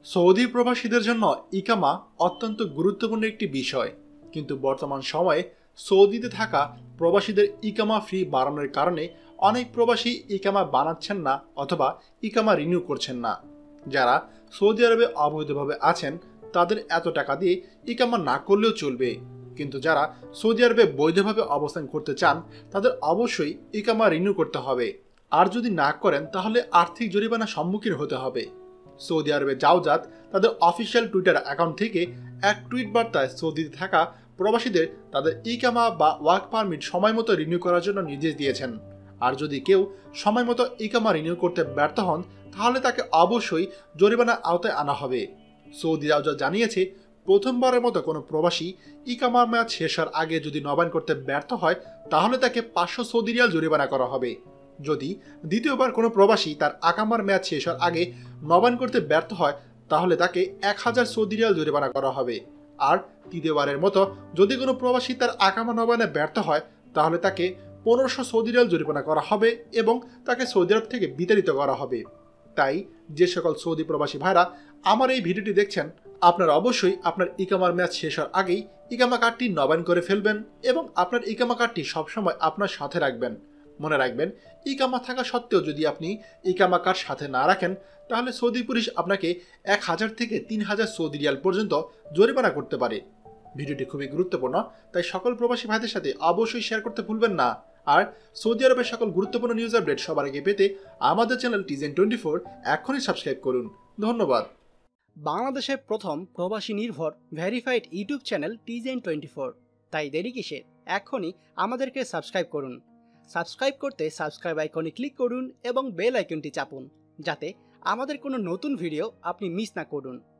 Saudi প্রবাসীদের জন্য ইকামা অত্যন্ত গুরুত্বপূর্ণ একটি বিষয়, কিন্তু বর্তমান সময়ে সৌদিতে থাকা প্রবাসীদের ইকামা ফি বাড়ানোর কারণে অনেক প্রবাসী ইকামা বানাচ্ছেন না অথবা ইকামা রিনিউ করছেন না। যারা সৌদি আরবে অবৈধভাবে আছেন তাদের এত টাকা দিয়ে ইকামা না করলেও চলবে, কিন্তু যারা সৌদি আরবে বৈধভাবে অবস্থান করতে চান তাদের অবশ্যই ইকামা রিনিউ করতে হবে। আর যদি না করেন তাহলে আর্থিক জরিমানার সম্মুখীন হতে হবে। সৌদি আরবে জাওজাত তাদের অফিসিয়াল টুইটার অ্যাকাউন্ট থেকে এক টুইট বার্তায় সৌদিতে থাকা প্রবাসীদের তাদের ইকামা বা ওয়ার্ক পারমিট সময় মতো রিনিউ করার জন্য নির্দেশ দিয়েছেন। আর যদি কেউ সময় মতো ইকামা রিনিউ করতে ব্যর্থ হন তাহলে তাকে অবশ্যই জরিমানার আওতায় আনা হবে। সৌদি জাওজাত জানিয়েছে, প্রথমবারের মতো কোনো প্রবাসী ইকামার মেয়াদ শেষ হওয়ার আগে যদি নবায়ন করতে ব্যর্থ হয় তাহলে তাকে 500 সৌদি রিয়াল জরিমানা করা হবে। যদি দ্বিতীয়বার কোনো প্রবাসী তার আকামার মেয়াদ শেষ হওয়ার আগে নবায়ন করতে ব্যর্থ হয় তাহলে তাকে 1000 সৌদি রিয়াল জরিমানা করা হবে। আর তৃতীয়বারের মতো যদি কোনো প্রবাসী তার আকামা নবায়নে ব্যর্থ হয় তাহলে তাকে 1500 সৌদি রিয়াল জরিমানা করা হবে এবং তাকে সৌদি আরব থেকে বিতাড়িত করা হবে। তাই যে সকল সৌদি প্রবাসী ভাইরা আমার এই ভিডিওটি দেখছেন, আপনারা অবশ্যই আপনার ইকামার মেয়াদ শেষ হওয়ার আগেই ইকামা কার্ডটি নবায়ন করে ফেলবেন এবং আপনার ইকামা কার্ডটি সবসময় আপনার সাথে রাখবেন। মনে রাখবেন, ইকামা থাকা সত্ত্বেও যদি আপনি ইকামা কার্ড সাথে না রাখেন তাহলে সৌদি পুলিশ আপনাকে 1000 থেকে 3000 সৌদি রিয়াল পর্যন্ত জরিমানা করতে পারে। ভিডিওটি খুবই গুরুত্বপূর্ণ, তাই সকল প্রবাসী ভাইদের সাথে অবশ্যই শেয়ার করতে ভুলবেন না। আর সৌদি আরবের সকল গুরুত্বপূর্ণ নিউজ আপডেট সবার আগে পেতে আমাদের চ্যানেল TZN24 এখনই সাবস্ক্রাইব করুন। ধন্যবাদ। বাংলাদেশের প্রথম প্রবাসী নির্ভর ভেরিফাইড ইউটিউব চ্যানেল TZN24, তাই দেরি কিসের, এখনই আমাদেরকে সাবস্ক্রাইব করুন। সাবস্ক্রাইব করতে সাবস্ক্রাইব আইকনে ক্লিক করুন এবং বেল আইকনটি চাপুন, যাতে আমাদের কোনো নতুন ভিডিও আপনি মিস না করুন।